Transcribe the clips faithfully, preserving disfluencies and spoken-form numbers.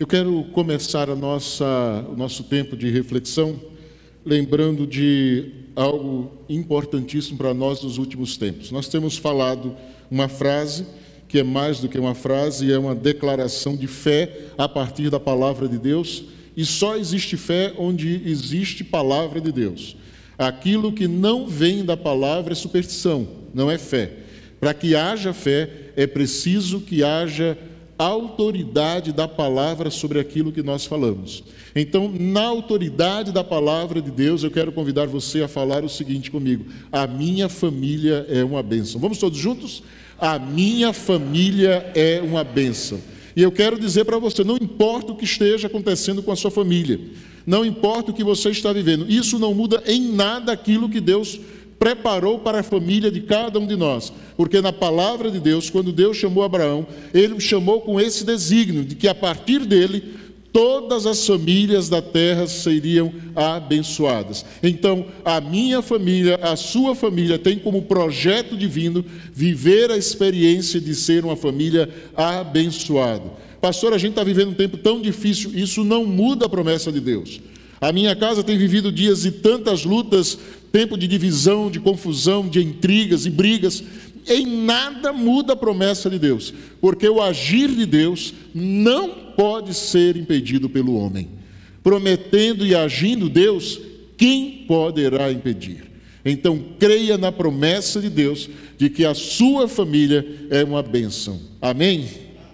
Eu quero começar a nossa, o nosso tempo de reflexão lembrando de algo importantíssimo para nós nos últimos tempos. Nós temos falado uma frase que é mais do que uma frase, é uma declaração de fé a partir da palavra de Deus, e só existe fé onde existe palavra de Deus. Aquilo que não vem da palavra é superstição, não é fé. Para que haja fé, é preciso que haja autoridade da palavra sobre aquilo que nós falamos. Então, na autoridade da palavra de Deus, eu quero convidar você a falar o seguinte comigo: a minha família é uma bênção. Vamos todos juntos? A minha família é uma bênção. E eu quero dizer para você, não importa o que esteja acontecendo com a sua família, não importa o que você está vivendo, isso não muda em nada aquilo que Deus preparou para a família de cada um de nós, porque na palavra de Deus, quando Deus chamou Abraão, Ele o chamou com esse desígnio, de que a partir dele, todas as famílias da terra seriam abençoadas. Então, a minha família, a sua família, tem como projeto divino viver a experiência de ser uma família abençoada. Pastor, a gente está vivendo um tempo tão difícil, isso não muda a promessa de Deus. A minha casa tem vivido dias de tantas lutas, tempo de divisão, de confusão, de intrigas e brigas. Em nada muda a promessa de Deus, porque o agir de Deus não pode ser impedido pelo homem. Prometendo e agindo Deus, quem poderá impedir? Então, creia na promessa de Deus de que a sua família é uma bênção. Amém?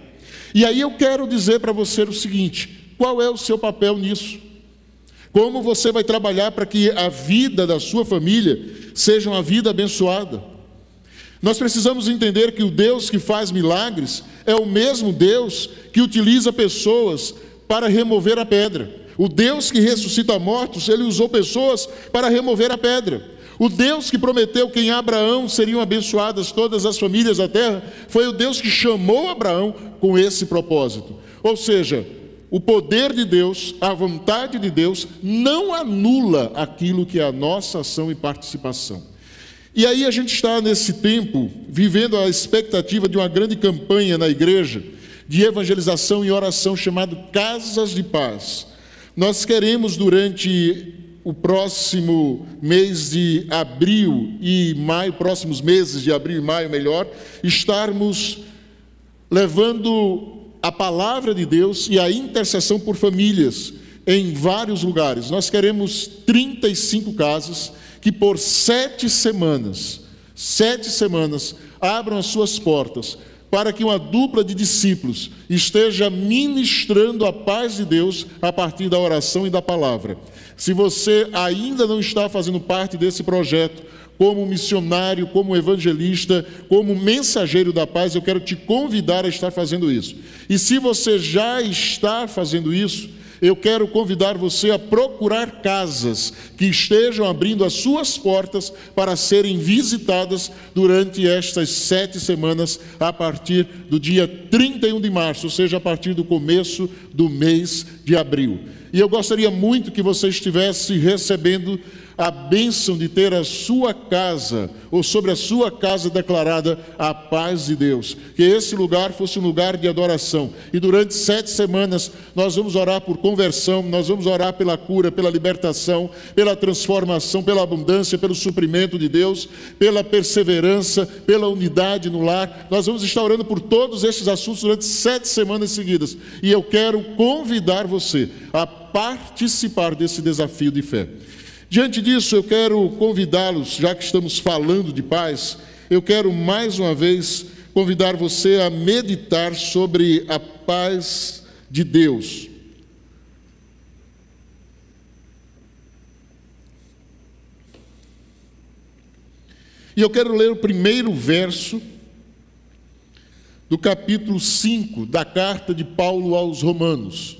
E aí eu quero dizer para você o seguinte: qual é o seu papel nisso? Como você vai trabalhar para que a vida da sua família seja uma vida abençoada? Nós precisamos entender que o Deus que faz milagres é o mesmo Deus que utiliza pessoas para remover a pedra. O Deus que ressuscita mortos, Ele usou pessoas para remover a pedra. O Deus que prometeu que em Abraão seriam abençoadas todas as famílias da terra, foi o Deus que chamou Abraão com esse propósito. Ou seja, o poder de Deus, a vontade de Deus, não anula aquilo que é a nossa ação e participação. E aí a gente está nesse tempo, vivendo a expectativa de uma grande campanha na igreja, de evangelização e oração, chamado Casas de Paz. Nós queremos, durante o próximo mês de abril e maio, próximos meses de abril e maio, melhor, estarmos levando a palavra de Deus e a intercessão por famílias em vários lugares. Nós queremos trinta e cinco casas que por sete semanas, sete semanas, abram as suas portas para que uma dupla de discípulos esteja ministrando a paz de Deus a partir da oração e da palavra. Se você ainda não está fazendo parte desse projeto, como missionário, como evangelista, como mensageiro da paz, eu quero te convidar a estar fazendo isso. E se você já está fazendo isso, eu quero convidar você a procurar casas que estejam abrindo as suas portas para serem visitadas durante estas sete semanas, a partir do dia trinta e um de março, ou seja, a partir do começo do mês de abril. E eu gostaria muito que você estivesse recebendo a bênção de ter a sua casa, ou sobre a sua casa declarada a paz de Deus. Que esse lugar fosse um lugar de adoração. E durante sete semanas nós vamos orar por conversão, nós vamos orar pela cura, pela libertação, pela transformação, pela abundância, pelo suprimento de Deus, pela perseverança, pela unidade no lar. Nós vamos estar orando por todos estes assuntos durante sete semanas seguidas. E eu quero convidar você a participar desse desafio de fé. Diante disso, eu quero convidá-los, já que estamos falando de paz, eu quero mais uma vez convidar você a meditar sobre a paz de Deus. E eu quero ler o primeiro verso do capítulo cinco da carta de Paulo aos Romanos.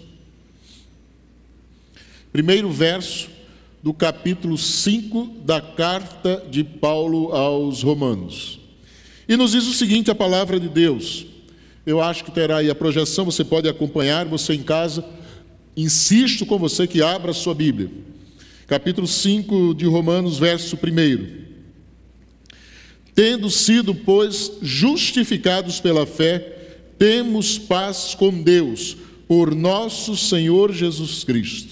Primeiro verso do capítulo cinco da carta de Paulo aos Romanos. E nos diz o seguinte, a palavra de Deus. Eu acho que terá aí a projeção, você pode acompanhar, você em casa. Insisto com você que abra a sua Bíblia. Capítulo cinco de Romanos, verso primeiro. Tendo sido, pois, justificados pela fé, temos paz com Deus, por nosso Senhor Jesus Cristo,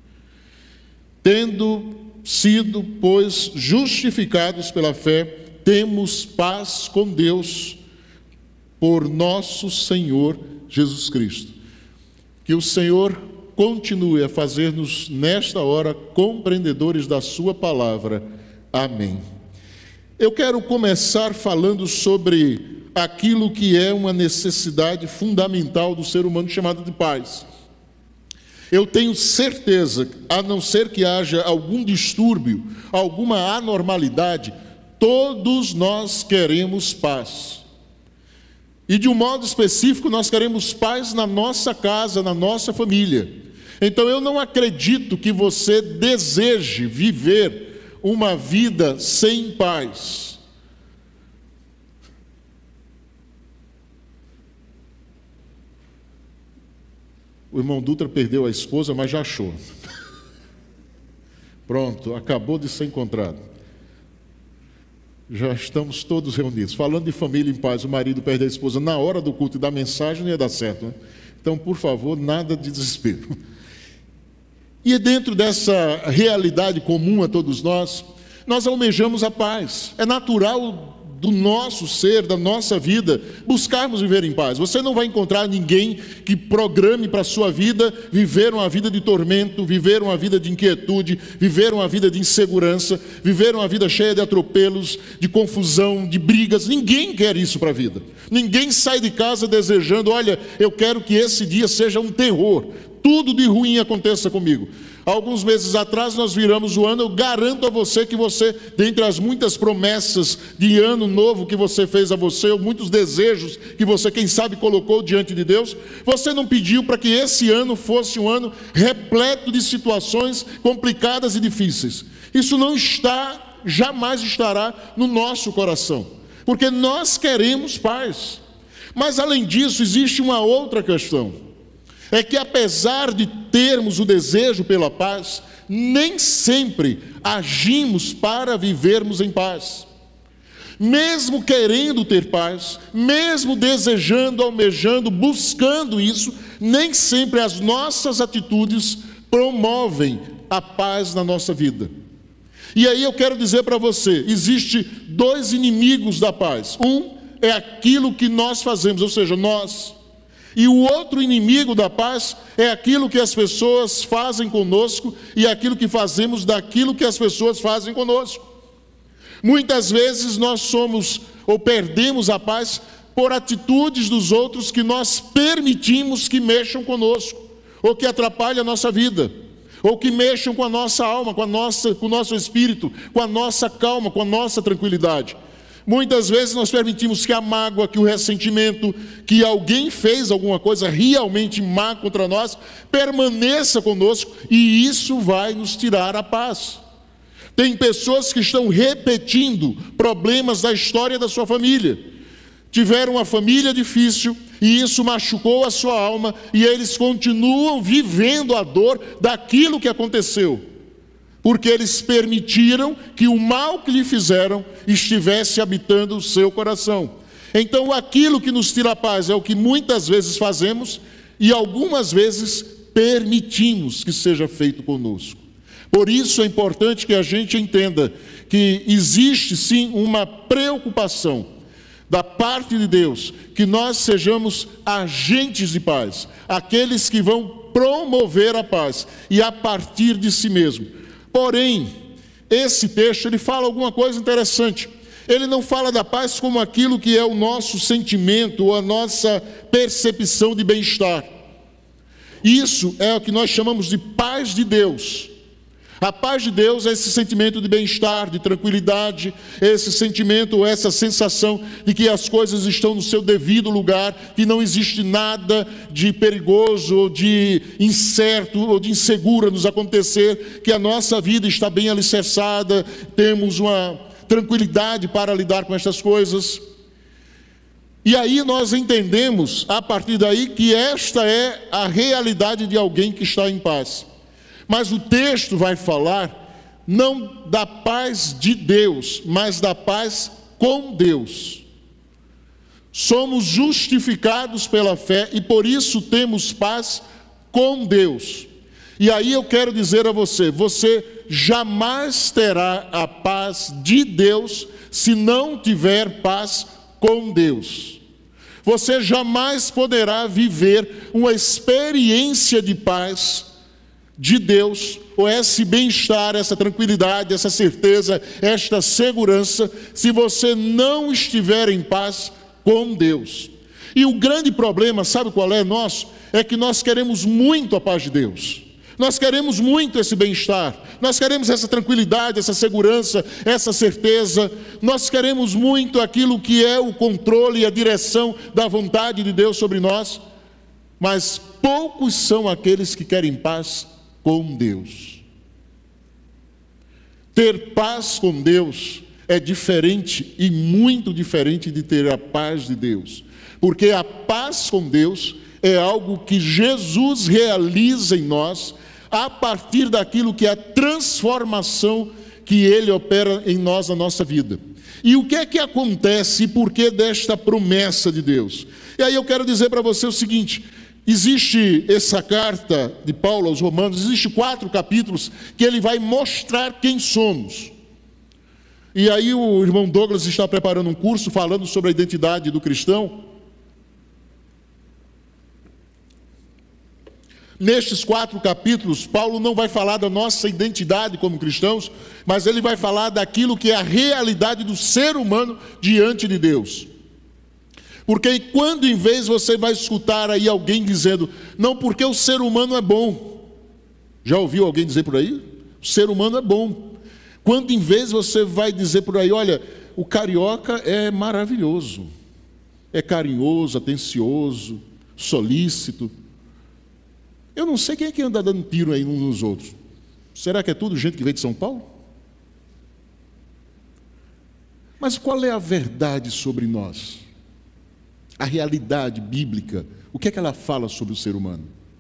tendo sido, pois, justificados pela fé, temos paz com Deus por nosso Senhor Jesus Cristo. Que o Senhor continue a fazer-nos, nesta hora, compreendedores da sua palavra. Amém. Eu quero começar falando sobre aquilo que é uma necessidade fundamental do ser humano, chamada de paz. Eu tenho certeza, a não ser que haja algum distúrbio, alguma anormalidade, todos nós queremos paz. E de um modo específico, nós queremos paz na nossa casa, na nossa família. Então eu não acredito que você deseje viver uma vida sem paz. O irmão Dutra perdeu a esposa, mas já achou. Pronto, acabou de ser encontrado. Já estamos todos reunidos. Falando de família em paz, o marido perde a esposa na hora do culto e da mensagem, não ia dar certo, né? Então, por favor, nada de desespero. E dentro dessa realidade comum a todos nós, nós almejamos a paz. É natural do nosso ser, da nossa vida, buscarmos viver em paz. Você não vai encontrar ninguém que programe para a sua vida viver uma vida de tormento, viver uma vida de inquietude, viver uma vida de insegurança, viver uma vida cheia de atropelos, de confusão, de brigas. Ninguém quer isso para a vida. Ninguém sai de casa desejando, olha, eu quero que esse dia seja um terror, tudo de ruim aconteça comigo. Alguns meses atrás nós viramos o ano, eu garanto a você que você, dentre as muitas promessas de ano novo que você fez a você, ou muitos desejos que você, quem sabe, colocou diante de Deus, você não pediu para que esse ano fosse um ano repleto de situações complicadas e difíceis. Isso não está, jamais estará no nosso coração, porque nós queremos paz. Mas além disso, existe uma outra questão. É que apesar de termos o desejo pela paz, nem sempre agimos para vivermos em paz. Mesmo querendo ter paz, mesmo desejando, almejando, buscando isso, nem sempre as nossas atitudes promovem a paz na nossa vida. E aí eu quero dizer para você, existe dois inimigos da paz. Um é aquilo que nós fazemos, ou seja, nós. E o outro inimigo da paz é aquilo que as pessoas fazem conosco e aquilo que fazemos daquilo que as pessoas fazem conosco. Muitas vezes nós somos ou perdemos a paz por atitudes dos outros que nós permitimos que mexam conosco, ou que atrapalhem a nossa vida, ou que mexam com a nossa alma, com, a nossa, com o nosso espírito, com a nossa calma, com a nossa tranquilidade. Muitas vezes nós permitimos que a mágoa, que o ressentimento, que alguém fez alguma coisa realmente má contra nós, permaneça conosco, e isso vai nos tirar a paz. Tem pessoas que estão repetindo problemas da história da sua família. Tiveram uma família difícil, e isso machucou a sua alma, e eles continuam vivendo a dor daquilo que aconteceu, porque eles permitiram que o mal que lhe fizeram estivesse habitando o seu coração. Então aquilo que nos tira a paz é o que muitas vezes fazemos e algumas vezes permitimos que seja feito conosco. Por isso é importante que a gente entenda que existe sim uma preocupação da parte de Deus, que nós sejamos agentes de paz, aqueles que vão promover a paz, e a partir de si mesmo. Porém, esse texto ele fala alguma coisa interessante. Ele não fala da paz como aquilo que é o nosso sentimento ou a nossa percepção de bem-estar. Isso é o que nós chamamos de paz de Deus. A paz de Deus é esse sentimento de bem-estar, de tranquilidade, esse sentimento, essa sensação de que as coisas estão no seu devido lugar, que não existe nada de perigoso, ou de incerto, ou de inseguro a nos acontecer, que a nossa vida está bem alicerçada, temos uma tranquilidade para lidar com estas coisas. E aí nós entendemos, a partir daí, que esta é a realidade de alguém que está em paz. Mas o texto vai falar não da paz de Deus, mas da paz com Deus. somos justificados pela fé e por isso temos paz com Deus. E aí eu quero dizer a você, você jamais terá a paz de Deus se não tiver paz com Deus. Você jamais poderá viver uma experiência de paz de Deus, ou esse bem-estar, essa tranquilidade, essa certeza, esta segurança, se você não estiver em paz com Deus. E o grande problema, sabe qual é nosso? É que nós queremos muito a paz de Deus. Nós queremos muito esse bem-estar, nós queremos essa tranquilidade, essa segurança, essa certeza, nós queremos muito aquilo que é o controle e a direção da vontade de Deus sobre nós, mas poucos são aqueles que querem paz com Deus. Ter paz com Deus é diferente e muito diferente de ter a paz de Deus, porque a paz com Deus é algo que Jesus realiza em nós a partir daquilo que é a transformação que Ele opera em nós, na nossa vida. E o que é que acontece e por que desta promessa de Deus? E aí eu quero dizer para você o seguinte, existe essa carta de Paulo aos Romanos, existe quatro capítulos que ele vai mostrar quem somos. E aí o irmão Douglas está preparando um curso falando sobre a identidade do cristão. Nestes quatro capítulos, Paulo não vai falar da nossa identidade como cristãos, mas ele vai falar daquilo que é a realidade do ser humano diante de Deus. Porque quando em vez você vai escutar aí alguém dizendo, não, porque o ser humano é bom. Já ouviu alguém dizer por aí? O ser humano é bom. Quando em vez você vai dizer por aí, olha, o carioca é maravilhoso, é carinhoso, atencioso, solícito. Eu não sei quem é que anda dando tiro aí uns nos outros. Será que é tudo gente que veio de São Paulo? Mas qual é a verdade sobre nós? A realidade bíblica, o que é que ela fala sobre o ser humano?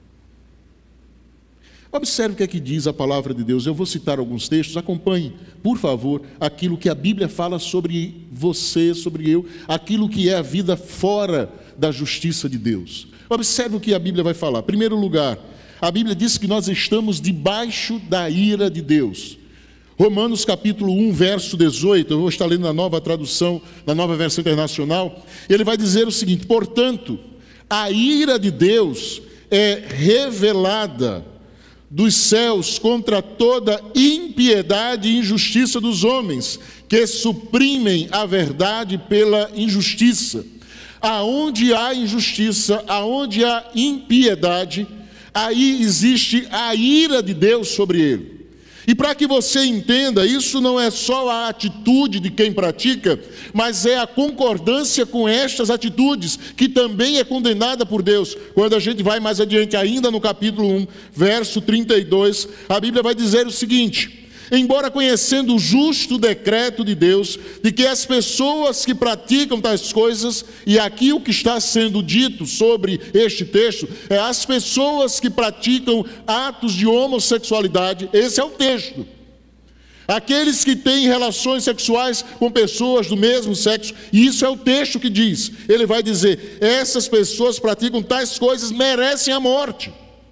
Observe o que é que diz a palavra de Deus. Eu vou citar alguns textos, acompanhe, por favor, aquilo que a Bíblia fala sobre você, sobre eu, aquilo que é a vida fora da justiça de Deus. Observe o que a Bíblia vai falar. Em primeiro lugar, a Bíblia diz que nós estamos debaixo da ira de Deus. Romanos capítulo um, verso dezoito, eu vou estar lendo na nova tradução, na nova versão internacional, ele vai dizer o seguinte, portanto, a ira de Deus é revelada dos céus contra toda impiedade e injustiça dos homens, que suprimem a verdade pela injustiça. Aonde há injustiça, aonde há impiedade, aí existe a ira de Deus sobre ele. E para que você entenda, isso não é só a atitude de quem pratica, mas é a concordância com estas atitudes, que também é condenada por Deus. Quando a gente vai mais adiante, ainda no capítulo um, verso trinta e dois, a Bíblia vai dizer o seguinte, embora conhecendo o justo decreto de Deus, de que as pessoas que praticam tais coisas, e aqui o que está sendo dito sobre este texto, é as pessoas que praticam atos de homossexualidade, esse é o texto. Aqueles que têm relações sexuais com pessoas do mesmo sexo, e isso é o texto que diz, ele vai dizer, essas pessoas praticam tais coisas, merecem a morte.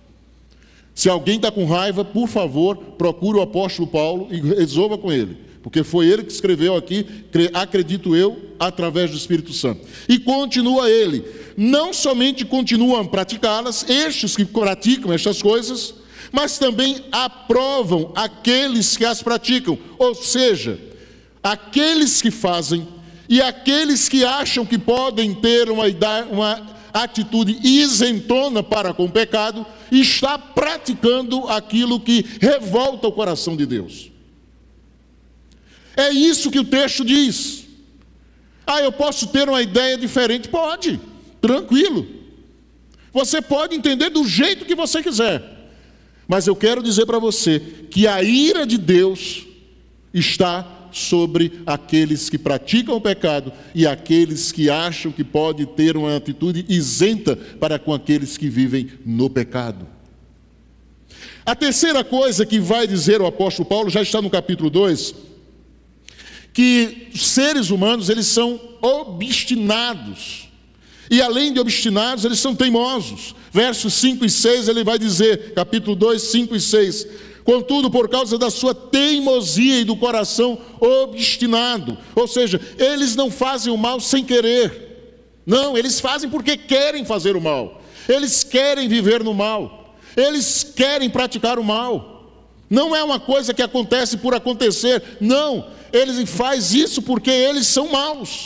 Se alguém está com raiva, por favor, procure o apóstolo Paulo e resolva com ele, porque foi ele que escreveu aqui, acredito eu, através do Espírito Santo. E continua ele, não somente continuam a praticá-las, estes que praticam estas coisas, mas também aprovam aqueles que as praticam, ou seja, aqueles que fazem e aqueles que acham que podem ter uma, uma atitude isentona para com o pecado, está praticando aquilo que revolta o coração de Deus. É isso que o texto diz. Ah, eu posso ter uma ideia diferente? Pode, tranquilo. Você pode entender do jeito que você quiser. Mas eu quero dizer para você que a ira de Deus está sobre aqueles que praticam o pecado e aqueles que acham que pode ter uma atitude isenta para com aqueles que vivem no pecado. A terceira coisa que vai dizer o apóstolo Paulo, já está no capítulo dois, que os seres humanos, eles são obstinados E além de obstinados, eles são teimosos. Versos cinco e seis, ele vai dizer, capítulo dois, cinco e seis: contudo, por causa da sua teimosia e do coração obstinado, ou seja, eles não fazem o mal sem querer. Não, eles fazem porque querem fazer o mal. Eles querem viver no mal. Eles querem praticar o mal. Não é uma coisa que acontece por acontecer. Não, eles fazem isso porque eles são maus.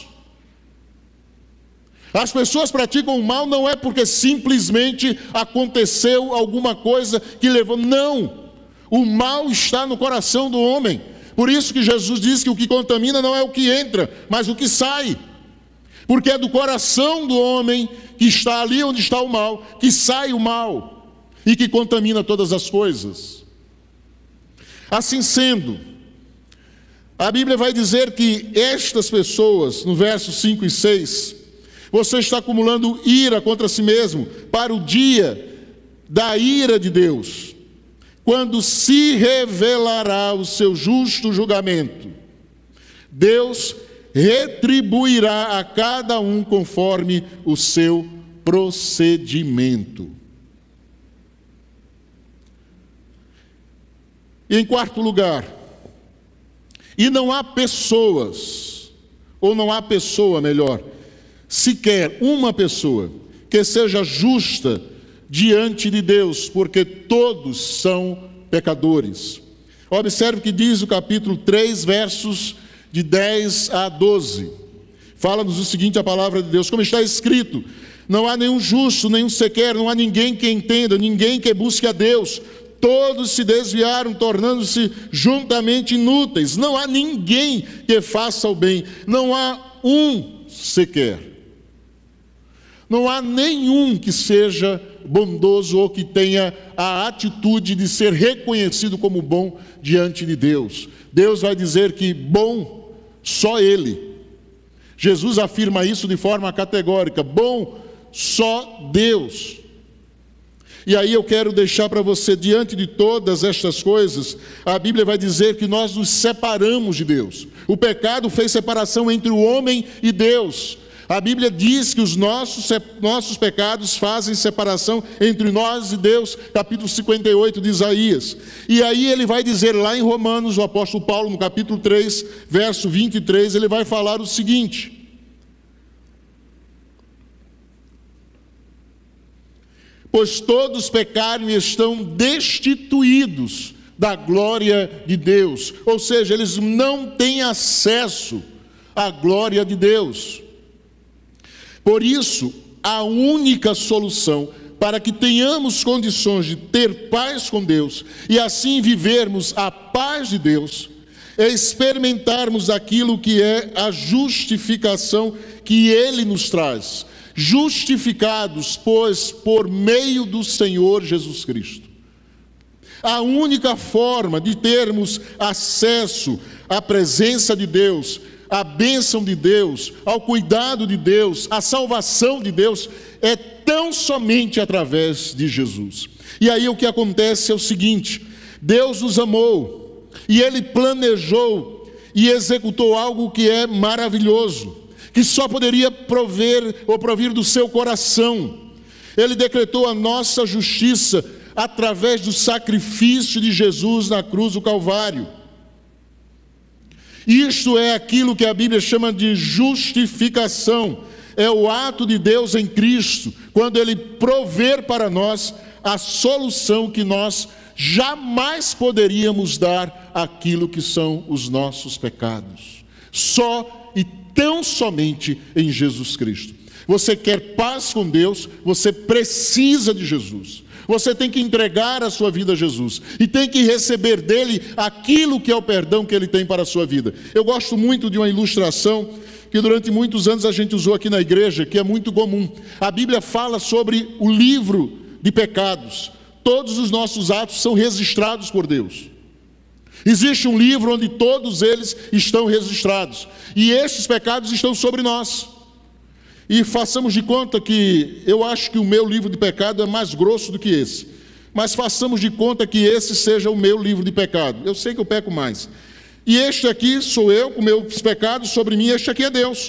As pessoas praticam o mal não é porque simplesmente aconteceu alguma coisa que levou. Não, o mal está no coração do homem. Por isso que Jesus diz que o que contamina não é o que entra, mas o que sai. Porque é do coração do homem, que está ali onde está o mal, que sai o mal e que contamina todas as coisas. Assim sendo, a Bíblia vai dizer que estas pessoas, no verso cinco e seis, você está acumulando ira contra si mesmo para o dia da ira de Deus, quando se revelará o seu justo julgamento. Deus retribuirá a cada um conforme o seu procedimento. E em quarto lugar, e não há pessoas, ou não há pessoa melhor, sequer uma pessoa que seja justa diante de Deus, porque todos são pecadores. Observe que diz o capítulo três, versos de dez a doze. Fala-nos o seguinte, a palavra de Deus: como está escrito, não há nenhum justo, nenhum sequer, não há ninguém que entenda, ninguém que busque a Deus. Todos se desviaram, tornando-se juntamente inúteis. Não há ninguém que faça o bem, não há um sequer. Não há nenhum que seja bondoso ou que tenha a atitude de ser reconhecido como bom diante de Deus. Deus vai dizer que bom só Ele. Jesus afirma isso de forma categórica: bom só Deus. E aí eu quero deixar para você, diante de todas estas coisas, a Bíblia vai dizer que nós nos separamos de Deus. O pecado fez separação entre o homem e Deus. A Bíblia diz que os nossos, nossos pecados fazem separação entre nós e Deus, capítulo cinquenta e oito de Isaías. E aí ele vai dizer lá em Romanos, o apóstolo Paulo, no capítulo três, verso vinte e três, ele vai falar o seguinte: pois todos pecaram e estão destituídos da glória de Deus. Ou seja, eles não têm acesso à glória de Deus. Por isso, a única solução para que tenhamos condições de ter paz com Deus e assim vivermos a paz de Deus, é experimentarmos aquilo que é a justificação que Ele nos traz. Justificados, pois, por meio do Senhor Jesus Cristo. A única forma de termos acesso à presença de Deus, à bênção de Deus, ao cuidado de Deus, à salvação de Deus, é tão somente através de Jesus. E aí o que acontece é o seguinte: Deus nos amou, e Ele planejou e executou algo que é maravilhoso, que só poderia prover ou provir do seu coração. Ele decretou a nossa justiça através do sacrifício de Jesus na cruz do Calvário. Isto é aquilo que a Bíblia chama de justificação. É o ato de Deus em Cristo, quando Ele prover para nós a solução que nós jamais poderíamos dar àquilo que são os nossos pecados. Só e tão somente em Jesus Cristo. Você quer paz com Deus, você precisa de Jesus. Você tem que entregar a sua vida a Jesus e tem que receber dele aquilo que é o perdão que ele tem para a sua vida. Eu gosto muito de uma ilustração que durante muitos anos a gente usou aqui na igreja, que é muito comum. A Bíblia fala sobre o livro de pecados. Todos os nossos atos são registrados por Deus. Existe um livro onde todos eles estão registrados. E esses pecados estão sobre nós. E façamos de conta que, eu acho que o meu livro de pecado é mais grosso do que esse. Mas façamos de conta que esse seja o meu livro de pecado. Eu sei que eu peco mais. E este aqui sou eu, com meus pecados sobre mim, este aqui é Deus.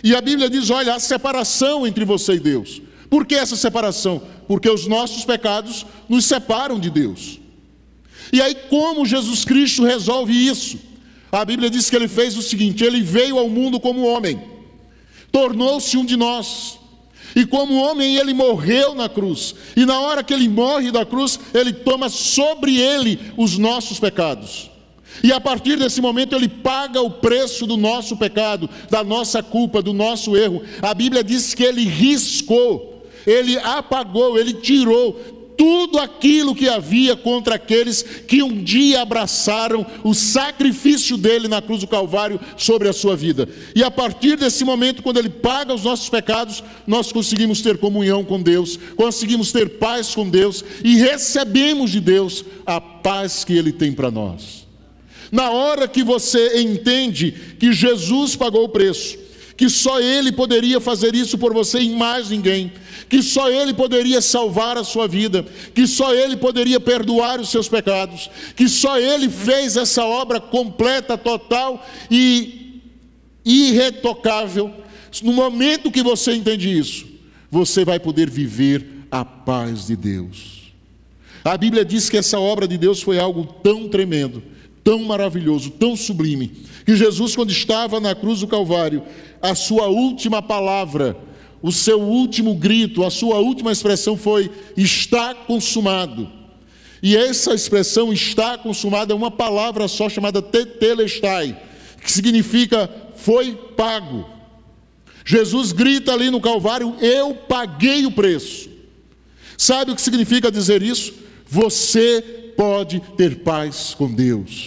E a Bíblia diz, olha, há separação entre você e Deus. Por que essa separação? Porque os nossos pecados nos separam de Deus. E aí, como Jesus Cristo resolve isso? A Bíblia diz que ele fez o seguinte: ele veio ao mundo como homem, tornou-se um de nós, e como homem ele morreu na cruz, e na hora que ele morre da cruz, ele toma sobre ele os nossos pecados, e a partir desse momento ele paga o preço do nosso pecado, da nossa culpa, do nosso erro. A Bíblia diz que ele riscou, ele apagou, ele tirou tudo aquilo que havia contra aqueles que um dia abraçaram o sacrifício dele na cruz do Calvário sobre a sua vida. E a partir desse momento, quando ele paga os nossos pecados, nós conseguimos ter comunhão com Deus, conseguimos ter paz com Deus e recebemos de Deus a paz que ele tem para nós. Na hora que você entende que Jesus pagou o preço, que só ele poderia fazer isso por você e mais ninguém, que só ele poderia salvar a sua vida, que só ele poderia perdoar os seus pecados, que só ele fez essa obra completa, total e irretocável. No momento que você entende isso, você vai poder viver a paz de Deus. A Bíblia diz que essa obra de Deus foi algo tão tremendo, tão maravilhoso, tão sublime, que Jesus, quando estava na cruz do Calvário, a sua última palavra, o seu último grito, a sua última expressão foi: está consumado. E essa expressão, está consumado, é uma palavra só chamada tetelestai, que significa foi pago. Jesus grita ali no Calvário: eu paguei o preço. Sabe o que significa dizer isso? Você pode ter paz com Deus.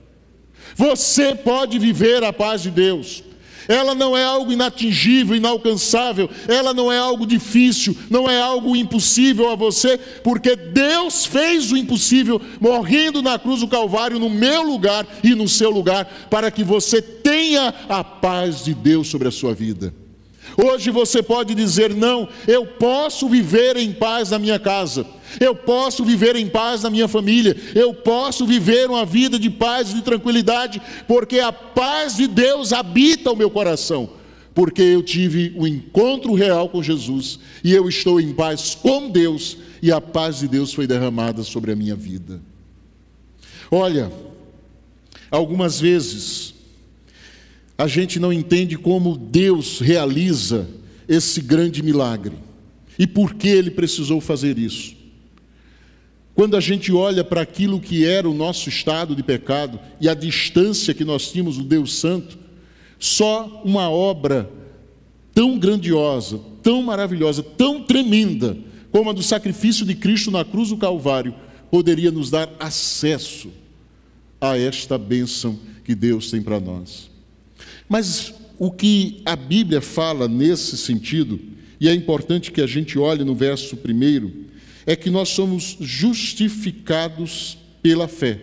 Você pode viver a paz de Deus. Ela não é algo inatingível, inalcançável, ela não é algo difícil, não é algo impossível a você, porque Deus fez o impossível, morrendo na cruz do Calvário, no meu lugar e no seu lugar, para que você tenha a paz de Deus sobre a sua vida. Hoje você pode dizer: não, eu posso viver em paz na minha casa, eu posso viver em paz na minha família, eu posso viver uma vida de paz e de tranquilidade, porque a paz de Deus habita o meu coração, porque eu tive um encontro real com Jesus, e eu estou em paz com Deus, e a paz de Deus foi derramada sobre a minha vida. Olha, algumas vezes a gente não entende como Deus realiza esse grande milagre e por que Ele precisou fazer isso. Quando a gente olha para aquilo que era o nosso estado de pecado e a distância que nós tínhamos do Deus Santo, só uma obra tão grandiosa, tão maravilhosa, tão tremenda como a do sacrifício de Cristo na cruz do Calvário poderia nos dar acesso a esta bênção que Deus tem para nós. Mas o que a Bíblia fala nesse sentido, e é importante que a gente olhe no verso primeiro, é que nós somos justificados pela fé.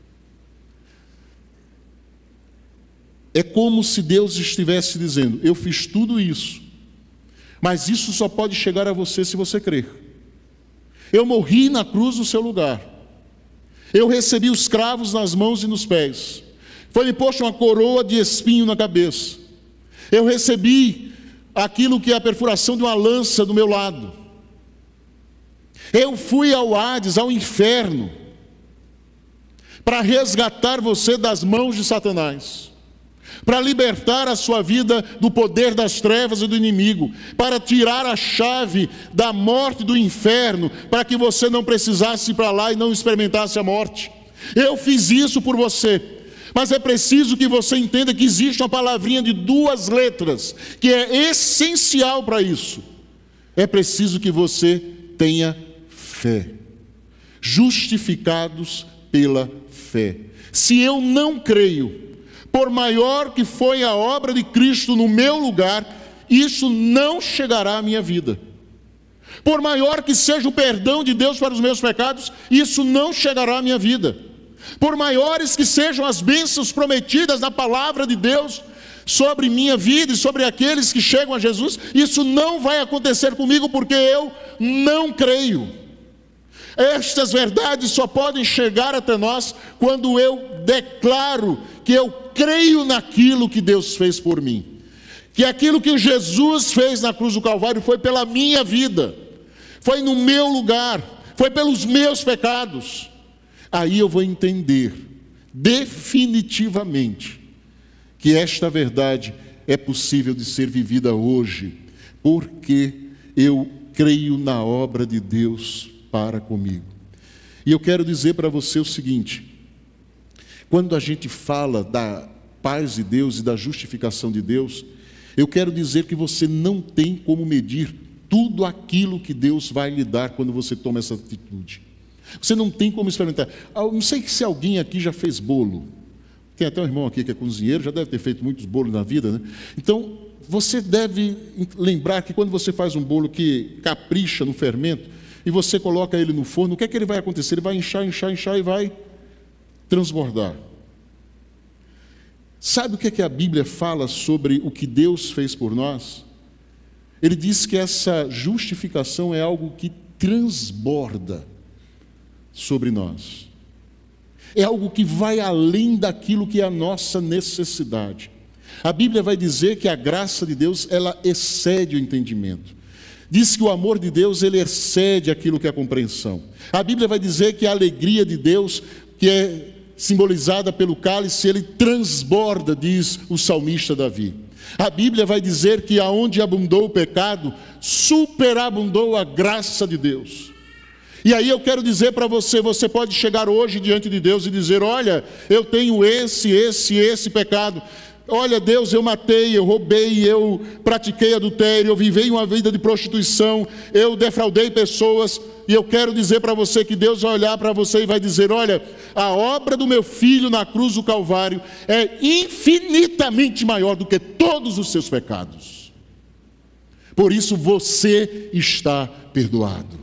É como se Deus estivesse dizendo: eu fiz tudo isso, mas isso só pode chegar a você se você crer. Eu morri na cruz no seu lugar, eu recebi os cravos nas mãos e nos pés, foi-me posto uma coroa de espinho na cabeça, eu recebi aquilo que é a perfuração de uma lança do meu lado, eu fui ao Hades, ao inferno, para resgatar você das mãos de Satanás, para libertar a sua vida do poder das trevas e do inimigo, para tirar a chave da morte e do inferno, para que você não precisasse ir para lá e não experimentasse a morte. Eu fiz isso por você, mas é preciso que você entenda que existe uma palavrinha de duas letras, que é essencial para isso. É preciso que você tenha fé. Justificados pela fé. Se eu não creio, por maior que foi a obra de Cristo no meu lugar, isso não chegará à minha vida. Por maior que seja o perdão de Deus para os meus pecados, isso não chegará à minha vida. Por maiores que sejam as bênçãos prometidas na palavra de Deus sobre minha vida e sobre aqueles que chegam a Jesus, isso não vai acontecer comigo, porque eu não creio. Estas verdades só podem chegar até nós quando eu declaro que eu creio naquilo que Deus fez por mim. que aquilo que Jesus fez na cruz do Calvário foi pela minha vida, foi no meu lugar, foi pelos meus pecados, aí eu vou entender definitivamente que esta verdade é possível de ser vivida hoje, porque eu creio na obra de Deus para comigo. E eu quero dizer para você o seguinte: quando a gente fala da paz de Deus e da justificação de Deus, eu quero dizer que você não tem como medir tudo aquilo que Deus vai lhe dar quando você toma essa atitude. Você não tem como experimentar. Não sei se alguém aqui já fez bolo. Tem até um irmão aqui que é cozinheiro, já deve ter feito muitos bolos na vida, né? Então, você deve lembrar que quando você faz um bolo que capricha no fermento, e você coloca ele no forno, o que é que ele vai acontecer? Ele vai inchar, inchar, inchar e vai transbordar. Sabe o que é que a Bíblia fala sobre o que Deus fez por nós? Ele diz que essa justificação é algo que transborda sobre nós. É algo que vai além daquilo que é a nossa necessidade. A Bíblia vai dizer que a graça de Deus, ela excede o entendimento. Diz que o amor de Deus, ele excede aquilo que é a compreensão. A Bíblia vai dizer que a alegria de Deus, que é simbolizada pelo cálice, ele transborda, diz o salmista Davi. A Bíblia vai dizer que aonde abundou o pecado, superabundou a graça de Deus. E aí eu quero dizer para você, você pode chegar hoje diante de Deus e dizer: olha, eu tenho esse, esse, esse pecado. Olha, Deus, eu matei, eu roubei, eu pratiquei adultério, eu vivi uma vida de prostituição, eu defraudei pessoas. E eu quero dizer para você que Deus vai olhar para você e vai dizer: olha, a obra do meu filho na cruz do Calvário é infinitamente maior do que todos os seus pecados. Por isso você está perdoado.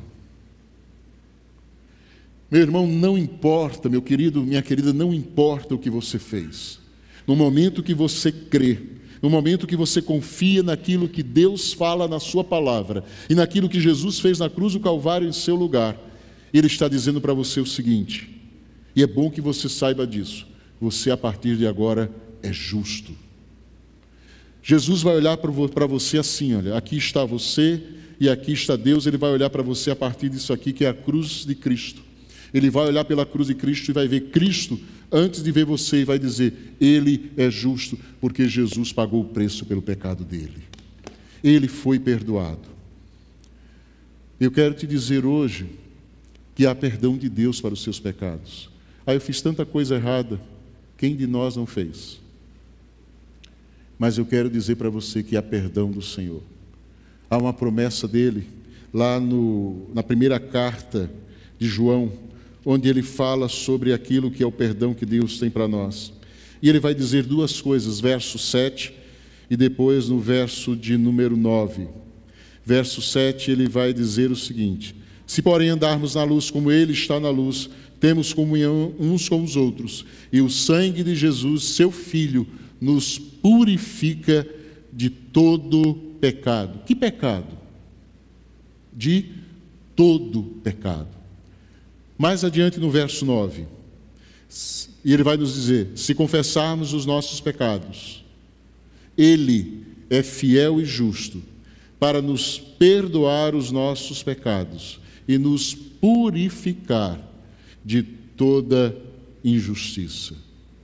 Meu irmão, não importa, meu querido, minha querida, não importa o que você fez. No momento que você crê, no momento que você confia naquilo que Deus fala na sua palavra e naquilo que Jesus fez na cruz do Calvário em seu lugar, Ele está dizendo para você o seguinte, e é bom que você saiba disso: você a partir de agora é justo. Jesus vai olhar para você assim, olha, aqui está você e aqui está Deus. Ele vai olhar para você a partir disso aqui, que é a cruz de Cristo. Ele vai olhar pela cruz de Cristo e vai ver Cristo antes de ver você e vai dizer: Ele é justo, porque Jesus pagou o preço pelo pecado dele. Ele foi perdoado. Eu quero te dizer hoje que há perdão de Deus para os seus pecados. Ah, eu fiz tanta coisa errada, quem de nós não fez? Mas eu quero dizer para você que há perdão do Senhor. Há uma promessa dele lá no, na primeira carta de João, onde ele fala sobre aquilo que é o perdão que Deus tem para nós. E ele vai dizer duas coisas, verso sete e depois no verso de número nove. Verso sete, ele vai dizer o seguinte: se porém andarmos na luz como ele está na luz, temos comunhão uns com os outros, e o sangue de Jesus, seu Filho, nos purifica de todo pecado. Que pecado? De todo pecado. Mais adiante no verso nove, e ele vai nos dizer: se confessarmos os nossos pecados, Ele é fiel e justo para nos perdoar os nossos pecados e nos purificar de toda injustiça.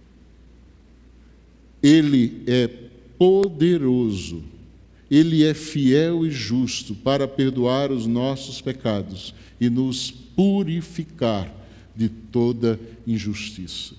Ele é poderoso, Ele é fiel e justo para perdoar os nossos pecados e nos purificar de toda injustiça.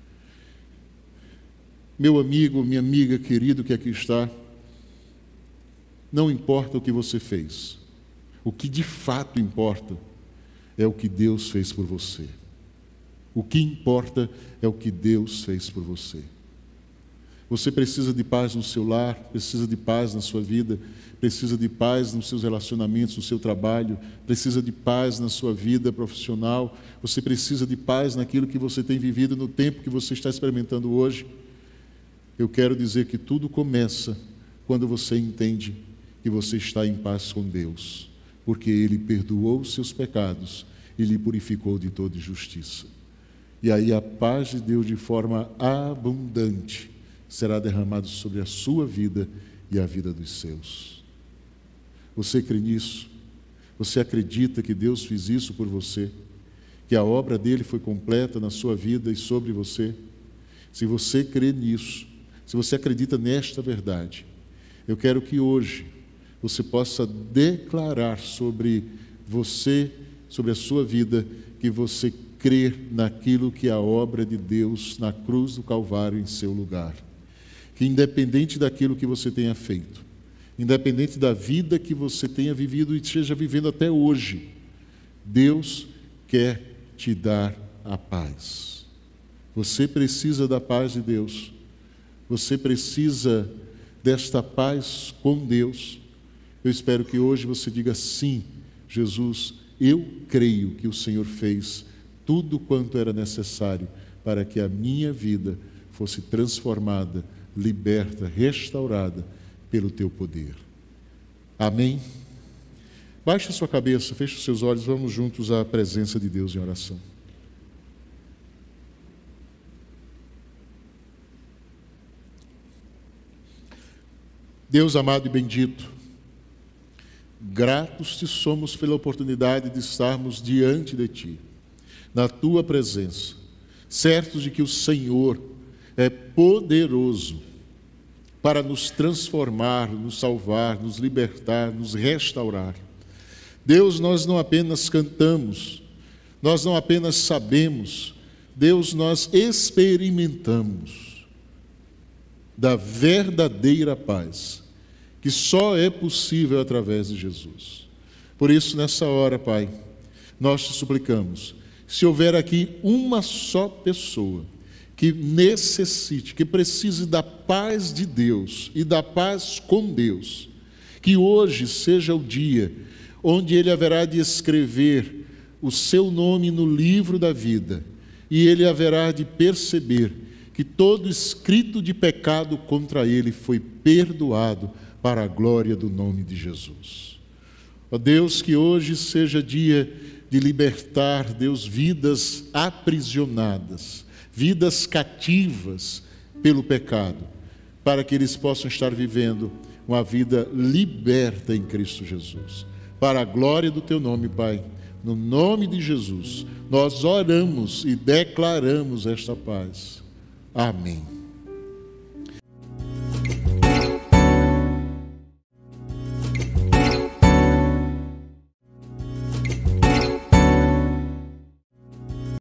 Meu amigo, minha amiga, querido que aqui está, não importa o que você fez, o que de fato importa é o que Deus fez por você. O que importa é o que Deus fez por você. Você precisa de paz no seu lar, precisa de paz na sua vida, precisa de paz nos seus relacionamentos, no seu trabalho, precisa de paz na sua vida profissional, você precisa de paz naquilo que você tem vivido no tempo que você está experimentando hoje. Eu quero dizer que tudo começa quando você entende que você está em paz com Deus, porque Ele perdoou os seus pecados e lhe purificou de toda injustiça. E aí a paz de Deus de forma abundante será derramada sobre a sua vida e a vida dos seus. Você crê nisso? Você acredita que Deus fez isso por você? Que a obra dele foi completa na sua vida e sobre você? Se você crê nisso, se você acredita nesta verdade, eu quero que hoje você possa declarar sobre você, sobre a sua vida, que você crê naquilo que é a obra de Deus na cruz do Calvário em seu lugar. Que independente daquilo que você tenha feito, independente da vida que você tenha vivido e esteja vivendo até hoje, Deus quer te dar a paz. Você precisa da paz de Deus. Você precisa desta paz com Deus. Eu espero que hoje você diga: sim, Jesus, eu creio que o Senhor fez tudo quanto era necessário para que a minha vida fosse transformada, liberta, restaurada pelo teu poder. Amém? Baixe a sua cabeça, feche os seus olhos, vamos juntos à presença de Deus em oração. Deus amado e bendito, gratos te somos pela oportunidade de estarmos diante de Ti, na Tua presença, certos de que o Senhor é poderoso para nos transformar, nos salvar, nos libertar, nos restaurar. Deus, nós não apenas cantamos, nós não apenas sabemos, Deus, nós experimentamos da verdadeira paz, que só é possível através de Jesus. Por isso, nessa hora, Pai, nós te suplicamos, se houver aqui uma só pessoa que necessite, que precise da paz de Deus e da paz com Deus, que hoje seja o dia onde ele haverá de escrever o seu nome no livro da vida e ele haverá de perceber que todo escrito de pecado contra ele foi perdoado para a glória do nome de Jesus. Ó Deus, que hoje seja dia de libertar, Deus, vidas aprisionadas, vidas cativas pelo pecado, para que eles possam estar vivendo uma vida liberta em Cristo Jesus. Para a glória do Teu nome, Pai, no nome de Jesus, nós oramos e declaramos esta paz. Amém.